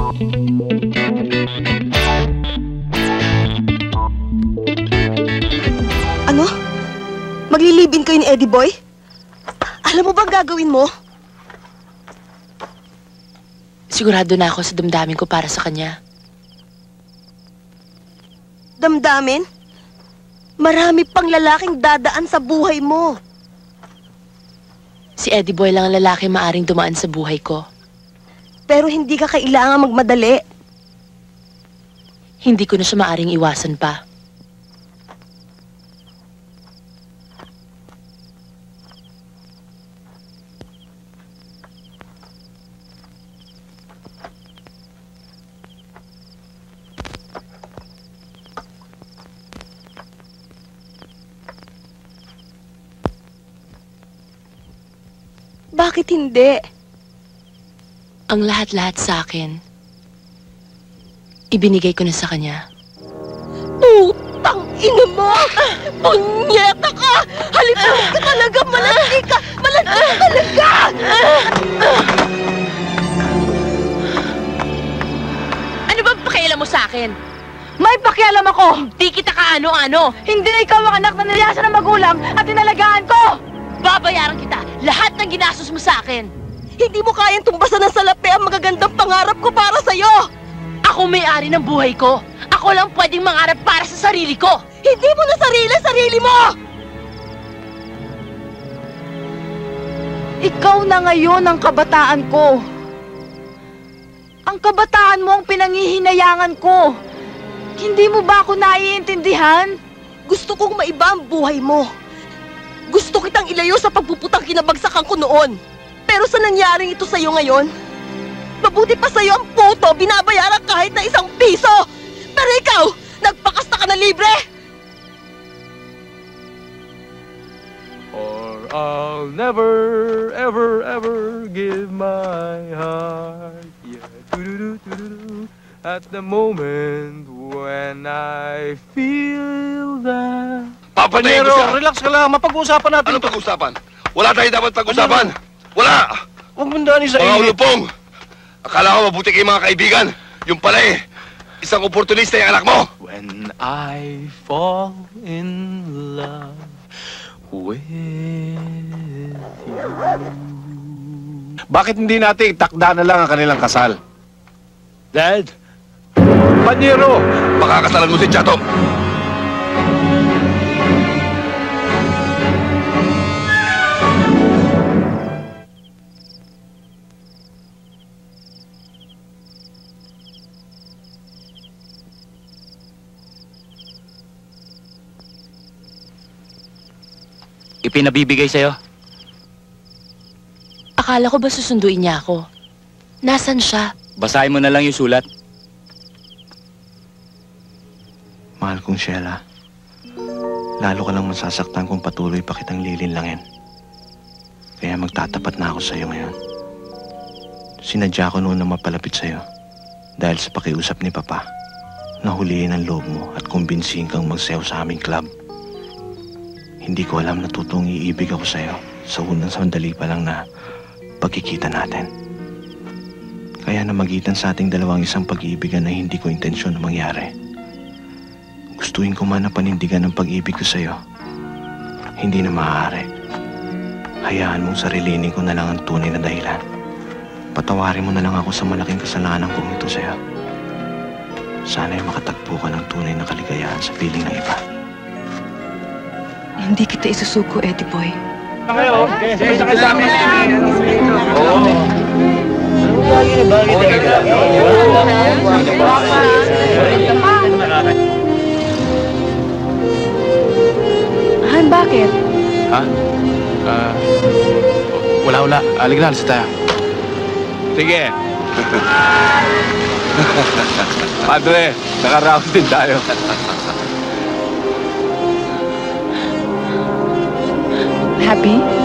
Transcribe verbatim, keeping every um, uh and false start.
Ano? Maglilibin kayo ni Eddie Boy? Alam mo bang gagawin mo? Sigurado na ako sa damdamin ko para sa kanya. Damdamin? Marami pang lalaking dadaan sa buhay mo. Si Eddie Boy lang ang lalaki maaring dumaan sa buhay ko. Pero hindi ka kailangan magmadali. Hindi ko na siya maaring iwasan pa. Bakit hindi? Ang lahat-lahat sa akin, ibinigay ko na sa kanya. Putang ina mo! Punyeta ka! Halipin ka talaga! Malandi ka! Malandi ka talaga! Ano bang pakialam mo sa akin? May pakialam ako! Di kita kaano-ano! Hindi na ikaw ang anak na nilayasan ng magulang at inalagaan ko! Babayaran kita lahat ng ginastos mo sa akin! Hindi mo kayang tumbasan ng salapi ang magagandang pangarap ko para sa'yo! Ako may-ari ng buhay ko! Ako lang pwedeng mangarap para sa sarili ko! Hindi mo na sarili-sarili mo! Ikaw na ngayon ang kabataan ko. Ang kabataan mo ang pinangihinayangan ko. Hindi mo ba ako naiintindihan? Gusto kong maiba ang buhay mo. Gusto kitang ilayo sa pagpuputang kinabagsakan ko noon. Pero sa nangyaring ito sa'yo ngayon, mabuti pa sa'yo ang puto, binabayaran kahit na isang piso! Pero ikaw, nagpakasta ka na libre! Or I'll never, ever, ever give my heart, yeah, doo-doo-doo, doo-doo-doo, at the moment when I feel that... Papatayin ko siya! Relax ka lang, mapag-uusapan natin. Anong pag-usapan? Wala tayong dapat pag-usapan! Wala! Huwag mong daanin sa Mga init. ulupong! Akala ko mabuti kayong mga kaibigan. Yung pala eh, isang oportunista yung anak mo. When I fall in love with you. Bakit hindi natin itakda na lang ang kanilang kasal? Dad? Panyero! Pakakasalan mo si Chato. Ipinabibigay sa'yo. Akala ko ba susunduin niya ako? Nasaan siya? Basahin mo na lang yung sulat. Mahal kong Sheila, lalo ka lang masasaktan kung patuloy pa kitang lilinlangin. Kaya magtatapat na ako sa'yo ngayon. Sinadya ko noon na mapalapit sa'yo dahil sa pakiusap ni Papa na huliin ang loob mo at kumbinsihin kang magsayaw sa aming club. Hindi ko alam na totoong iibig ako sa'yo sa unang sandali pa lang na pagkikita natin. Kaya namagitan sa ating dalawang isang pag-iibigan na hindi ko intensyon na mangyari. Gustuin ko man na panindigan ng pag-ibig ko sa'yo. Hindi na maaari. Hayaan mong sarilinin ko na lang ang tunay na dahilan. Patawarin mo na lang ako sa malaking kasalanan kong ito sa'yo. Sana'y makatagpo ka ng tunay na kaligayahan sa piling ng iba. Hindi kita isusuko, Eddie Boy. Ngayon, sige sa kasama. Oo. Bagay na bagay talaga. Han, bakit? Ha? Ah, wala, wala. Alig na, alis tayo. Sige. Padre, naka-round din tayo. Happy?